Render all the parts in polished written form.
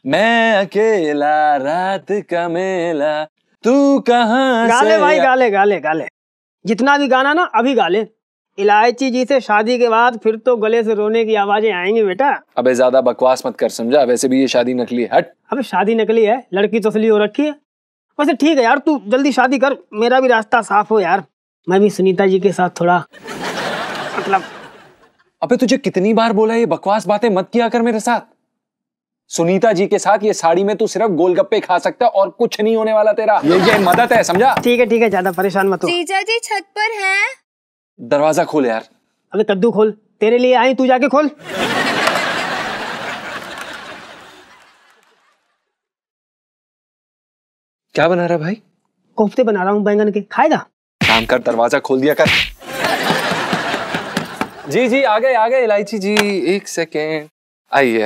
मैं अकेला रात का मेला, तू कहाँ गाले से भाई, गाले गाले गाले, जितना भी गाना ना अभी गाले। इलायची जी से शादी के बाद फिर तो गले से रोने की आवाजें आएंगी बेटा। अबे ज्यादा बकवास मत कर, समझा? वैसे भी ये शादी नकली है। हट। अबे शादी नकली है, लड़की तो असली हो रखी है। वैसे ठीक है यार, तू जल्दी शादी कर, मेरा भी रास्ता साफ हो यार। मैं भी सुनीता जी के साथ थोड़ा मतलब। अबे तुझे कितनी बार बोला ये बकवास बातें मत किया कर मेरे साथ। सुनीता जी के साथ ये साड़ी में तू सिर्फ गोलगप्पे खा सकता है और कुछ नहीं होने वाला तेरा। ये मदद है, समझा? ठीक है, ज्यादा परेशान मत हो। जीजाजी छत पर हैं। दरवाजा खोल यार। अबे कद्दू खोल, तेरे लिए आई, तू जाके खोल। क्या बना रहा भाई? कोफ्ते बना रहा हूँ बैंगन के, खाएगा? काम कर, दरवाजा खोल दिया कर। जी आ गए इलायची जी, एक सेकेंड। आइए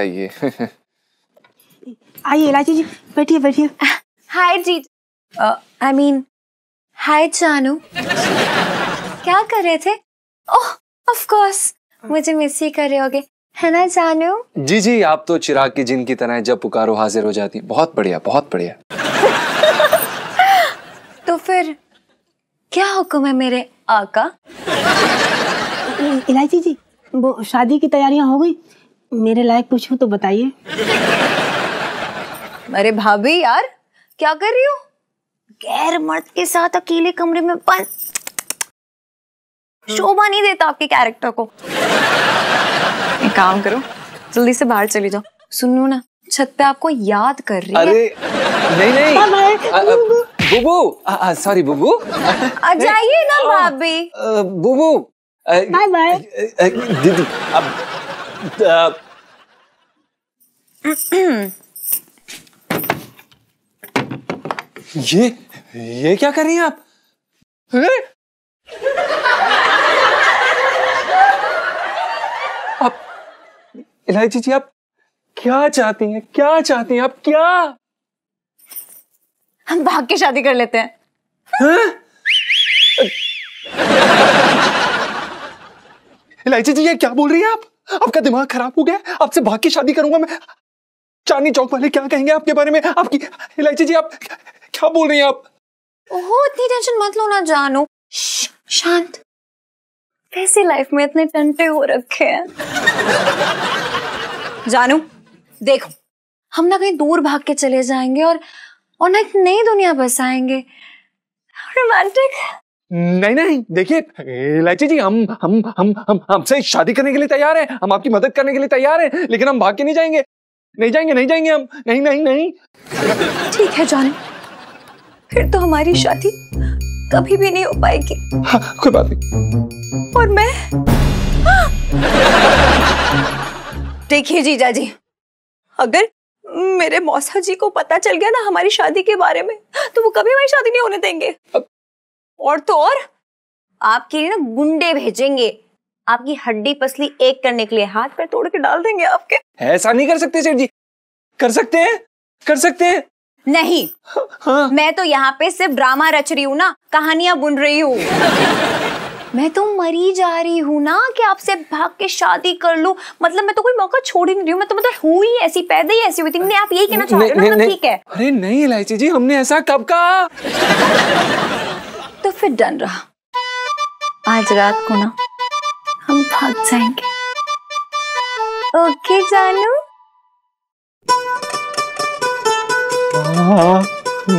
आइए इलायची जी, बैठिए। हाय जी, आई मीन हाय जानू। क्या कर रहे थे? ओह ऑफ कोर्स, मुझे मिस ही कर रहे होगे, है ना जानू? जी आप तो चिराग की जिन की तरह जब पुकारो हाजिर हो जाती। बहुत बढ़िया। तो फिर क्या हुक्म है मेरे आका? इलायची जी, वो शादी की तैयारियां हो गई? मेरे लायक कुछ हो तो बताइए। अरे भाभी यार, क्या कर रही हो? गैर मर्द के साथ अकेले कमरे में बंद, शोभा नहीं देता आपके कैरेक्टर को। एक काम करो, जल्दी से बाहर चली जाओ। सुनो ना, छत पे आपको याद कर रही है। अरे नहीं बुबू, सॉरी बुबू। आ जाइए ना भाभी। Bubu bye bye. दीदी ये क्या कर रही हैं आप? आप इलायची जी, आप क्या चाहती हैं? आप क्या? हम भाग के शादी कर लेते हैं। इलायची जी, ये क्या बोल रही हैं आप? आपका दिमाग खराब हो गया? आपसे भाग के शादी करूंगा मैं? चांदनी चौक वाले क्या कहेंगे आपके बारे में? आपकी इलायची जी, आप क्या बोल रही हैं आप? ओहो, इतनी टेंशन मत लो ना जानू, शांत। कैसी लाइफ में इतने टंटे हो रखे हैं। जानू देखो, हम ना कहीं दूर भाग के चले जाएंगे और ना एक नई दुनिया बसाएंगे। रोमांटिक। नहीं, देखिए इलायची जी, हम हमसे शादी करने के लिए तैयार हैं, हम आपकी मदद करने के लिए तैयार हैं, लेकिन हम भाग के नहीं जाएंगे हम। नहीं। ठीक है जानू, फिर तो हमारी शादी कभी भी नहीं हो पाएगी। हाँ, कोई बात नहीं। और मैं देखिए जीजा जी, अगर मेरे मौसा जी को पता चल गया ना हमारी शादी के बारे में, तो वो कभी हमारी शादी नहीं होने देंगे। और तो और आपके लिए ना गुंडे भेजेंगे, आपकी हड्डी पसली एक करने के लिए, हाथ पैर तोड़ के डाल देंगे आपके। ऐसा नहीं कर सकते सेठ जी। कर सकते हैं। नहीं। हाँ। मैं तो यहाँ पे सिर्फ ड्रामा रच रही हूँ ना, कहानियां बुन रही हूँ। मैं तो मरी जा रही हूँ ना कि आपसे भाग के शादी कर लूं। मतलब मैं तो कोई मौका छोड़ ही नहीं रही हूँ। मैं तो मतलब हुई ऐसी, पैदा ही ऐसी हुई थी। आप यही कहना चाह रहे हो ना? ठीक है। अरे नहीं इलायची जी, हमने ऐसा कब कहा? तो फिर डन रहा, आज रात को ना हम भाग जाएंगे। ओके जानू? हाँ,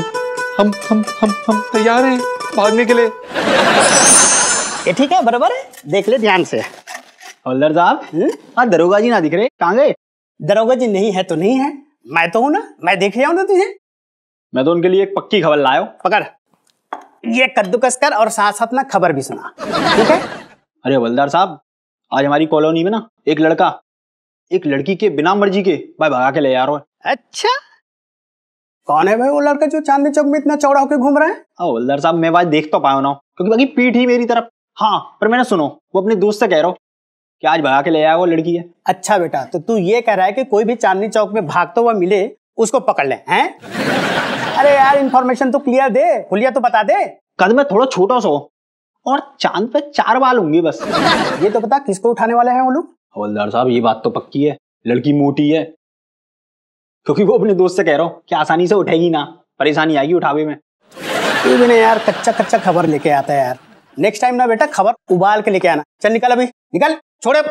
हम तैयार हैं भागने के लिए। ये ठीक है, बराबर है, देख ले ध्यान से। हवलदार साहब, हाँ दरोगा जी ना दिख रहे, कहाँ गए? दरोगा जी नहीं है तो नहीं है, मैं तो हूं ना, मैं देख रहा हूं ना तुझे। मैं तो उनके लिए एक पक्की खबर लाया हूं। पकड़, ये कद्दूकस कर और साथ साथ ना खबर भी सुना, ठीक है? अरे हवलदार साहब, आज हमारी कॉलोनी में ना एक लड़का एक लड़की के बिना मर्जी के भाई भगा के ले जा रहा है। अच्छा, कौन है भाई वो लड़का जो चांदनी चौक में इतना चौड़ा होकर घूम रहा है? हवलदार साहब, मैं बात देख तो पाया ना, क्योंकि बाकी पीठ ही मेरी तरफ। हाँ, पर मैंने सुनो, वो अपने दोस्त से कह रहा हो कि आज भगा के ले आया वो लड़की है। अच्छा बेटा, तो तू ये कह रहा है कि कोई भी चांदनी चौक में भागता हुआ मिले उसको पकड़ ले, हैं? अरे यार, इन्फॉर्मेशन तो क्लियर दे, हुलिया तो बता दे। कद में थोड़ा छोटा सा और चांद पे 4 बाल होंगे बस। ये तो बता किसको उठाने वाले हैं वो लोग? हवलदार साहब, ये बात तो पक्की है, लड़की मोटी है, क्योंकि वो अपने दोस्त से कह रहा हूँ कि आसानी से उठेगी ना, परेशानी आएगी उठावे में। तू भी ना यार कच्चा कच्चा खबर लेके आता है यार। नेक्स्ट टाइम ना बेटा खबर उबाल के लेके आना। चल निकल अभी, निकल, छोड़े।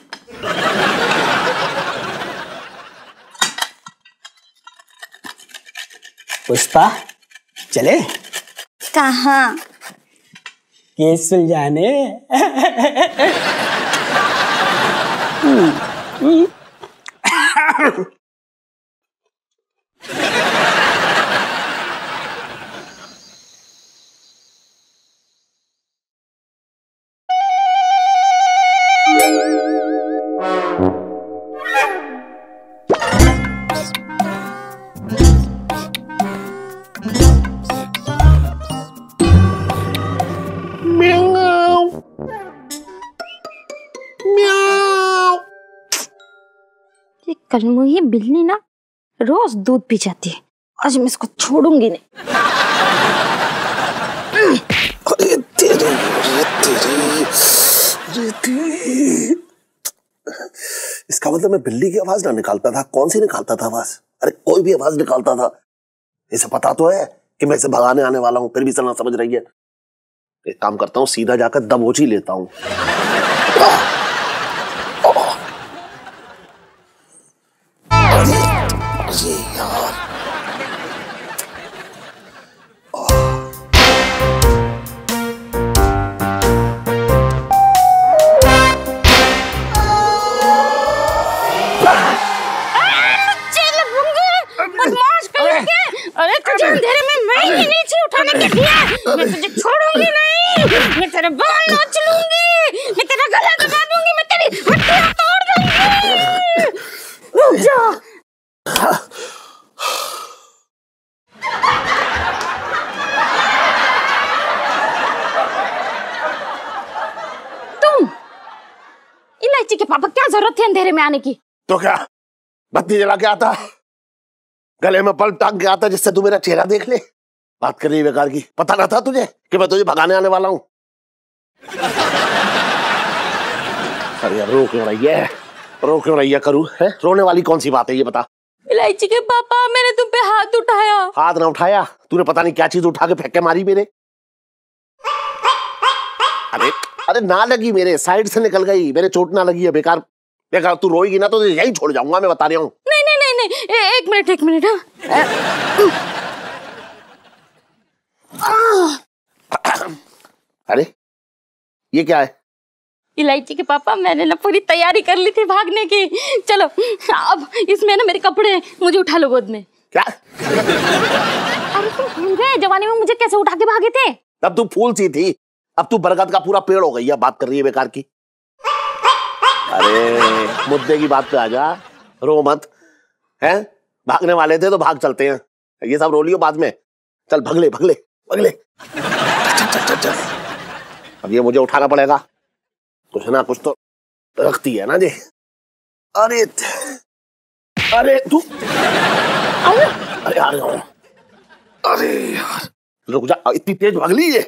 पुष्पा चले कहाँ? केस सुलझाने। कलमुही बिल्ली ना रोज दूध पी जाती है, आज मैं इसको छोड़ूंगी नहीं। अरे तेरी इसका मतलब मैं बिल्ली की आवाज ना निकालता था, कौन सी निकालता था आवाज? अरे कोई भी आवाज निकालता था। इसे पता तो है कि मैं इसे भगाने आने वाला हूं, फिर भी चलना समझ रही है। एक काम करता हूं, सीधा जाकर दबोच ही लेता हूं। अरे यार, अरे तुझे अंधेरे में मैं ही नीचे उठाने के दिया। मैं तुझे छोड़ूंगी नहीं, मैं तेरे बाल नोच लूंगी, मैं तेरा गला दबा दूंगी, मैं तेरी हड्डियां तोड़ दूंगी। रुक जा। तुम इलायची के पापा, क्या जरूरत थी अंधेरे में आने की? तो क्या बत्ती जला के आता, गले में बल्ब टांग के आता जिससे तू मेरा चेहरा देख ले? बात कर रही है बेकार की। पता ना था तुझे कि मैं तुझे भगाने आने वाला हूं? अरे यार रो क्यों रही है, रो क्यों रही है करूँ है? रोने वाली कौन सी बात है ये बता। इलायची के पापा, मैंने तुम पे हाथ उठाया। हाथ ना उठाया, तूने पता नहीं क्या चीज उठा के फेंक के मारी मेरे। अरे अरे ना लगी मेरे, साइड से निकल गई, मेरे चोट ना लगी है। बेकार बेकार तू रोएगी ना तो यहीं छोड़ जाऊंगा, मैं बता रहा हूँ। नहीं नहीं नहीं नहीं, एक मिनट एक मिनट। अरे ये क्या है? इलायची के पापा, मैंने ना पूरी तैयारी कर ली थी भागने की। चलो अब इसमें ना मेरे कपड़े, मुझे उठा लो गोद में। क्या? अरे तुम भूल गए जवानी में मुझे कैसे उठा के भागे थे? तब तू फूल सी थी, अब तू बरगद का पूरा पेड़ हो गई है। बात कर रही है बेकार की। अरे मुद्दे की बात पे आ जा, रो मत। हैं भागने वाले थे तो भाग चलते हैं, ये सब रो लियो बाद में। चल भगले भगले भगले। चल, चल, चल। अब ये मुझे उठाना पड़ेगा, कुछ ना कुछ तो रखती है ना जी। अरे अरे तू, अरे यार, अरे यार रुक जा, इतनी तेज भगली है।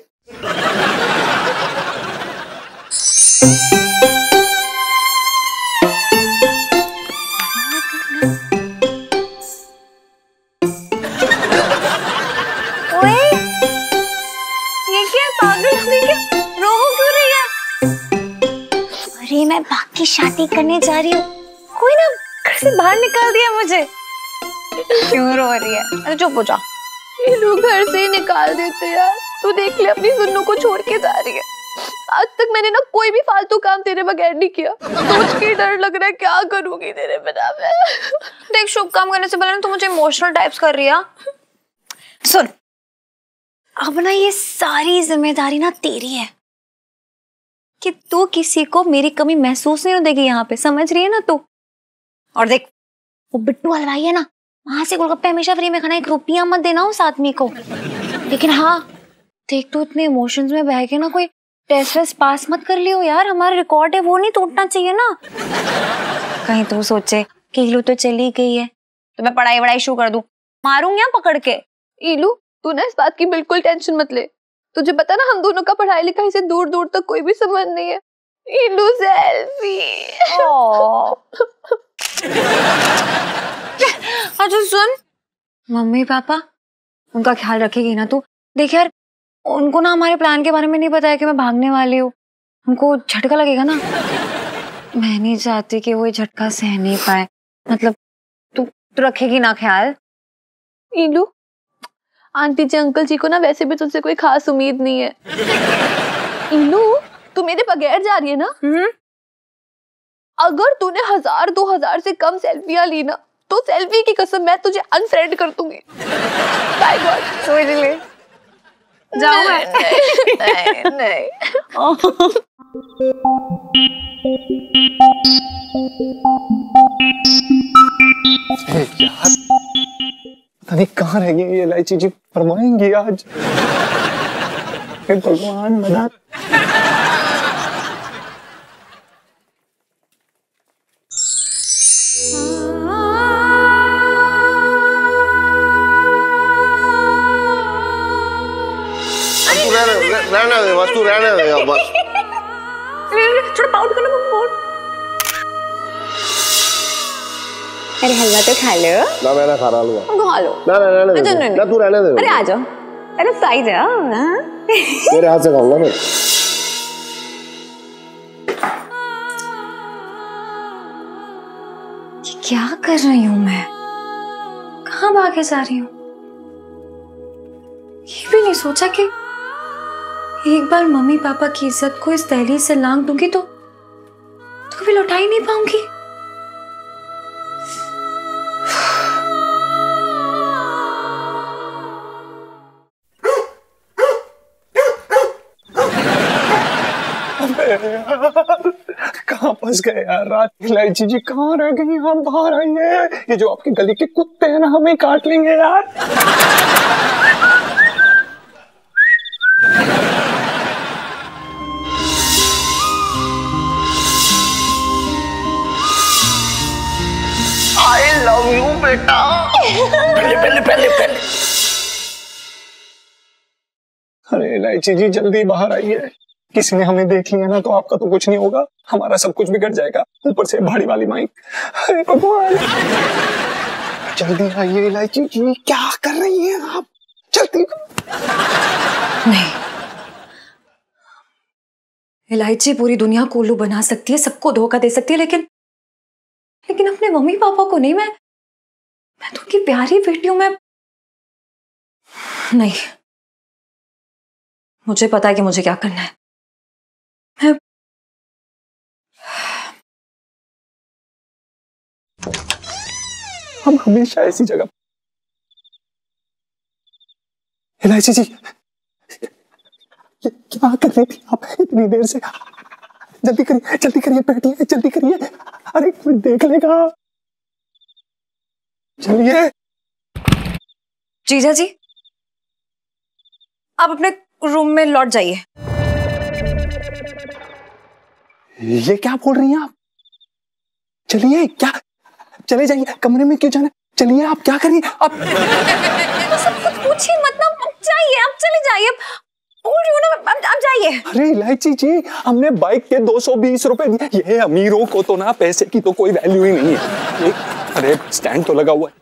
मैं भाग की शादी करने जा रही हूँ, कोई ना घर से बाहर निकाल दिया मुझे। क्यों रो रही है? अरे चुप हो जा। ये लोग घर से ही निकाल देते यार। तू देख ले, अपनी सुन्नू को छोड़ के जा रही है। आज तक मैंने ना कोई भी फालतू काम तेरे बगैर नहीं किया। सोच के डर लग रहा है क्या करूंगी तेरे बिना मैं। देख, शुभ काम करने से पहले तू मुझे इमोशनल टाइप्स कर रही है। सुन, अब ना ये सारी जिम्मेदारी ना तेरी है कि तू किसी को मेरी कमी महसूस नहीं देगी यहाँ पे, समझ रही है ना तू? और देख, वो बिट्टू हलवाई है ना, वहां से गोलगप्पे हमेशा फ्री में खाना, 1 रुपया मत देना उस आदमी को। लेकिन हाँ देख, तू इतने इमोशंस में बह के ना कोई टेस्ट वेस्ट पास मत कर लियो यार, हमारा रिकॉर्ड है वो नहीं टूटना चाहिए ना। कहीं तू सोचे कि इलू तो चली गई है तो मैं पढ़ाई वढ़ाई शुरू कर दूं, मारूंगी यहाँ पकड़ के। इलू तू ना इस बात की बिल्कुल टेंशन मत ले, तुझे पता ना हम दोनों का पढ़ाई लिखाई से दूर दूर तक कोई भी संबंध नहीं है। इलू सेल्फी। अच्छा सुन, मम्मी पापा उनका ख्याल रखेगी ना तू? देख यार, उनको ना हमारे प्लान के बारे में नहीं पता है कि मैं भागने वाली हूँ, उनको झटका लगेगा ना। मैं नहीं चाहती कि वो ये झटका सह नहीं पाए। मतलब तू रखेगी ना ख्याल? इलू, आंटी जी अंकल जी को ना वैसे भी तुझसे कोई खास उम्मीद नहीं है। इलू, तू मेरे बगैर जा रही है ना? अगर तूने 1000-2000 से कम सेल्फियां ली ना, तो सेल्फी की कसम मैं तुझे अनफ्रेंड कर दूंगी। By God. सोच ले, जाओ मैं। नहीं नहीं। यार पता नहीं कहाँ रह गई ये इलायची जी, फरमाएंगी आज। हे भगवान मदद। रहने दे बस, तू रहने दे बस। थोड़ा पाउट कर लो, पाउट। अरे हलवा तो खा लो ना, मैं ना खा रहा हलवा। खा लो ना ना रहने दे ना, तू रहने दे। अरे आ जाओ, अरे साई जाओ। मेरे हाथ से खाऊंगा मैं। क्या कर रही हूँ मैं? कहाँ भागे जा रही हूँ? ये भी नहीं सोचा कि एक बार मम्मी पापा की इज्जत को इस दहलीज से लांग दूंगी तो कभी लौटा ही नहीं पाऊंगी। कहाँ फंस गए यार? रात इलायची जी कहाँ रह गई? हम बाहर आइए, ये जो आपके गली के कुत्ते हैं ना हमें काट लेंगे यार। आई लव यू बेटा। पहले पहले पहले। अरे इलायची जी जल्दी बाहर आइए, किसी ने हमें देख लिया ना तो आपका तो कुछ नहीं होगा, हमारा सब कुछ बिगड़ जाएगा, ऊपर से भाड़ी वाली माइक। अरे भगवान, जल्दी आइए इलायची जी, क्या कर रही हैं आप? जल्दी। नहीं, इलायची पूरी दुनिया को उल्लू बना सकती है, सबको धोखा दे सकती है, लेकिन अपने मम्मी पापा को नहीं। मैं तो उनकी प्यारी बेटी हूं। मैं नहीं, मुझे पता है कि मुझे क्या करना है। हम हमेशा ऐसी जगह। इलायची जी क्या कर रही थी आप इतनी देर से? जल्दी करिए बैठिए, जल्दी करिए। अरे कोई देख लेगा। चलिए। जीजा जी, आप अपने रूम में लौट जाइए। ये क्या बोल रही हैं आप? चलिए, क्या? चले जाइए, कमरे में क्यों जाना? चलिए, आप क्या करिए? आप तो सब कुछ पूछिए मत ना, अब जाइए, आप चले जाइए, बोल रही हूँ ना, आप जाइए। अरे इलायची जी, हमने बाइक के 220 रुपए दिए। ये अमीरों को तो ना पैसे की तो कोई वैल्यू ही नहीं है। अरे स्टैंड तो लगा हुआ है।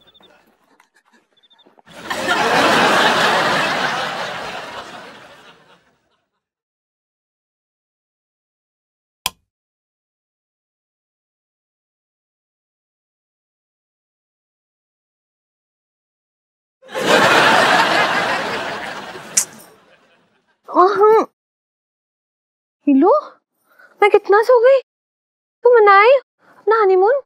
हिलो, मैं कितना सो गई? तू मनाए अपना हनीमून?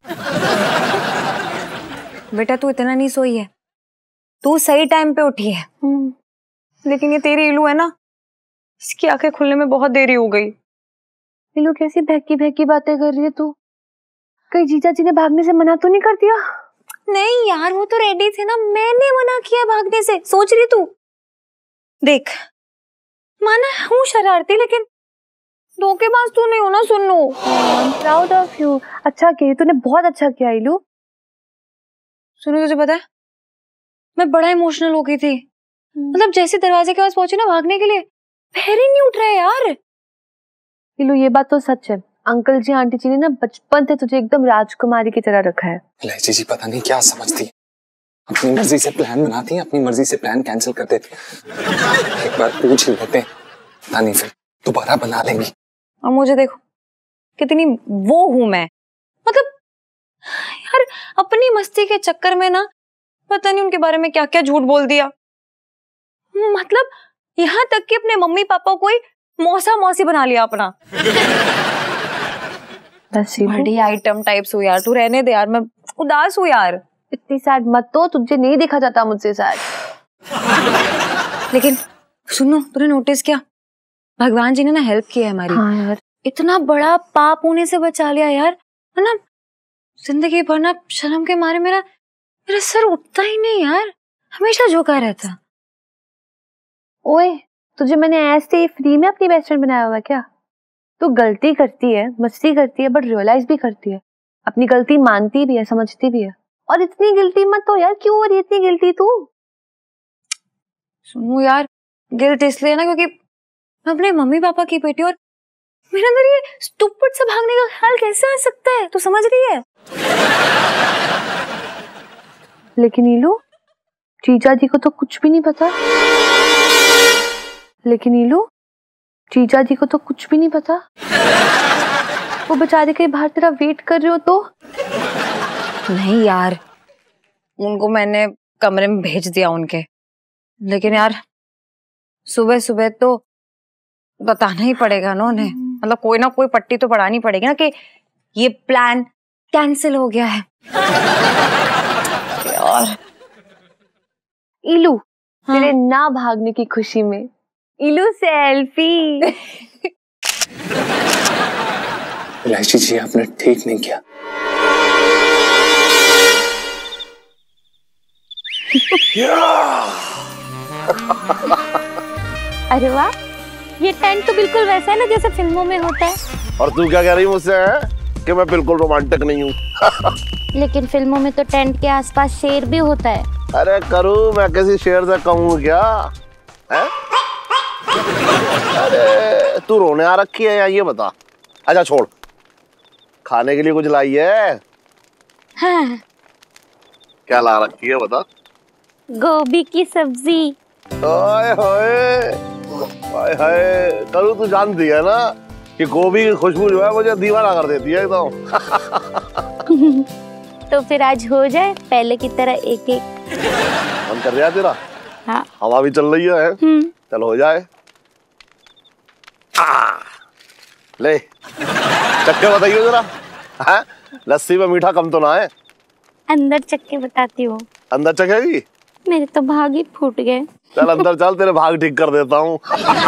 बेटा तू इतना नहीं सोई है, तू सही टाइम पे उठी है। लेकिन ये तेरी इलू है ना, इसकी आंखें खुलने में बहुत देरी हो गई। हिलो कैसी बहकी बहकी बातें कर रही है तू? कहीं जीजा जी ने भागने से मना तो नहीं कर दिया? नहीं यार, वो तो रेडी थे ना, मैंने मना किया भागने से। सोच रही तू? देख, माना हूँ शरारती, लेकिन धोखेबाज तू नहीं हो ना सुन्नू। Proud of you. अच्छा किया, तूने बहुत अच्छा किया इलू। सुनो, तुझे पता है मैं बड़ा इमोशनल हो गई थी। मतलब जैसे दरवाजे के पास पहुंची ना भागने के लिए, पैर ही नहीं उठ रहा है यार। इलू ये बात तो सच है, अंकल जी आंटी जी ने ना बचपन से तुझे एकदम राजकुमारी की तरह रखा है। इलायची जी पता नहीं क्या समझती है, अपनी मर्जी से प्लान बनाती है, अपनी मर्जी से प्लान कैंसिल कर देती है। एक बार पूछ ही लेते हैं, पता नहीं फिर दोबारा बना लेंगी। और मुझे देखो कितनी वो हूं मैं, मतलब यार अपनी मस्ती के चक्कर में ना पता नहीं उनके बारे में क्या क्या झूठ बोल दिया। मतलब यहाँ तक कि अपने मम्मी पापा को ही मौसा मौसी बना लिया अपना। बड़ी आइटम टाइप्स हो यार, तू रहने दे यार, मैं उदास हूँ यार। इतनी सैड मत तो, तुझे नहीं देखा जाता मुझसे सैड। लेकिन सुनो, तूने नोटिस किया भगवान जी ने ना हेल्प की है हमारी। हाँ यार, इतना बड़ा पाप होने से बचा लिया यार, है ना। जिंदगी भर ना शर्म के मारे मेरा सर उठता ही नहीं यार, हमेशा झुका रहता। ओए तुझे मैंने ऐसे ही फ्री में अपनी बेस्ट फ्रेंड बनाया हुआ है क्या? तू गलती करती है, मस्ती करती है, बट रियलाइज भी करती है, अपनी गलती मानती भी है, समझती भी है। और इतनी गिल्टी मत हो यार, क्यों हो रही है इतनी गिल्टी तू? सुनो यार, गिल्ट इसलिए ना क्योंकि मैं अपने मम्मी पापा की बेटी, और मेरे अंदर ये स्टूपिड से भागने का ख्याल कैसे आ सकता है, तू समझ रही है? लेकिन नीलू, जीजा जी को तो कुछ भी नहीं पता। लेकिन नीलू, जीजा जी को तो कुछ भी नहीं पता। वो बेचारे कहीं बाहर तेरा वेट कर रहे हो तो? नहीं यार, उनको मैंने कमरे में भेज दिया उनके, लेकिन यार सुबह सुबह तो बताना ही पड़ेगा ना उन्हें। मतलब कोई ना कोई पट्टी तो पड़ानी पड़ेगी ना कि ये प्लान कैंसिल हो गया है यार। इलू, तेरे ना भागने की खुशी में इलू सेल्फी। इलायची जी आपने ठीक नहीं किया। अरे वाह, ये टेंट तो बिल्कुल वैसा है ना जैसे फिल्मों में होता है। और तू क्या कह रही मुझसे है कि मैं बिल्कुल रोमांटिक नहीं हूँ? लेकिन फिल्मों में तो टेंट के आसपास शेर भी होता है। अरे करू, मैं किसी शेर से कहूँ क्या है? अरे तू रोने आ रखी है या ये बता। अच्छा छोड़, खाने के लिए कुछ लाई है? हाँ। क्या ला रखी है बता। गोभी की सब्जी। ओए होए, ओए हाय, करू तू जानती है ना कि गोभी की खुशबू जो है मुझे दीवाना कर देती है एकदम। तो फिर आज हो जाए पहले की तरह एक एक। मन कर रहा है तेरा? हाँ। हवा भी चल रही है। चल हो जाए। ले चक्के बताइए जरा। हाँ? लस्सी में मीठा कम तो ना है? अंदर चक्के बताती हूँ। अंदर चखेगी? मेरे तो भाग ही फूट गए। चल अंदर चल, तेरे भाग ठीक कर देता हूँ।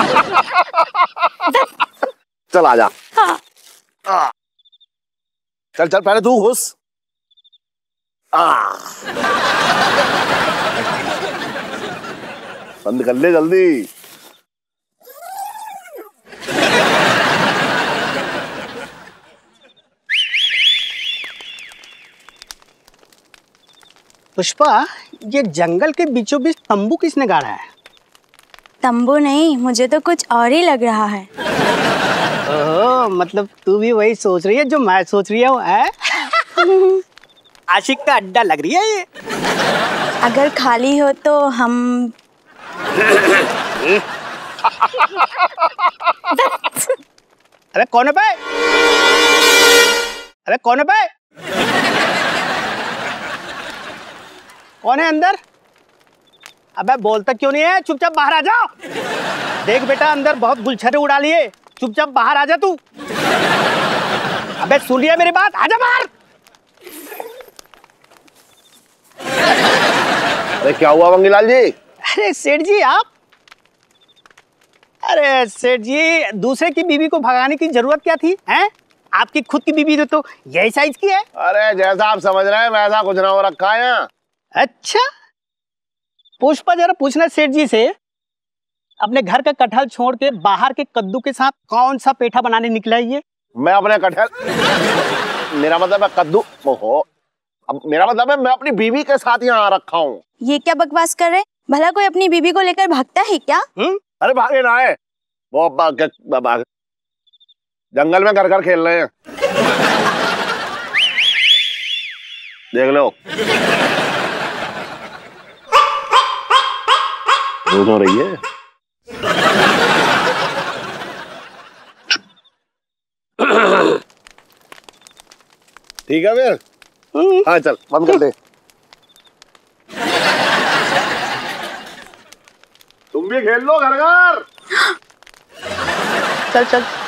चल आजा। हाँ। चल चल पहले तू घुस। बंद कर ले जल्दी। पुष्पा, ये जंगल के बीचों बीच तंबू किसने गाड़ा है? तंबू नहीं, मुझे तो कुछ और ही लग रहा है। ओह, मतलब तू भी वही सोच रही है जो मैं सोच रही हूँ, है? आशिक का अड्डा लग रही है ये। अगर खाली हो तो हम। अरे कौन है बे? अरे कौन है बे? कौन है अंदर? अबे बोलता क्यों नहीं है? चुपचाप बाहर आ जाओ। देख बेटा, अंदर बहुत गुलछरे उड़ा लिए, चुपचाप बाहर आ जा तू। अबे सुन लिया मेरी बात, आजा बाहर। अरे क्या हुआ मंगीलाल जी? अरे सेठ जी आप? अरे सेठ जी, दूसरे की बीवी को भगाने की जरूरत क्या थी? हैं? आपकी खुद की बीवी तो यही साइज की है। अरे जैसा आप समझ रहे हैं वैसा कुछ ना हो रखा है यहाँ। अच्छा, पुष्पा जरा पूछना सेठ जी से, अपने घर का कटहल छोड़ के बाहर के कद्दू के साथ कौन सा पेठा बनाने निकला है ये? मैं अपने कटहल, मेरा मतलब है कद्दू। ओहो, अब मेरा मतलब है मैं अपनी बीवी के साथ यहाँ आ रखा हूँ। ये क्या बकवास कर रहे? भला कोई अपनी बीबी को लेकर भागता है क्या? अरे भागे ना है वो। जंगल में घर घर खेल रहे हैं, देख लो। रोज हो रही है। ठीक है फिर, हाँ चल बंद कर दे। तुम भी खेल लो घर घर। चल चल।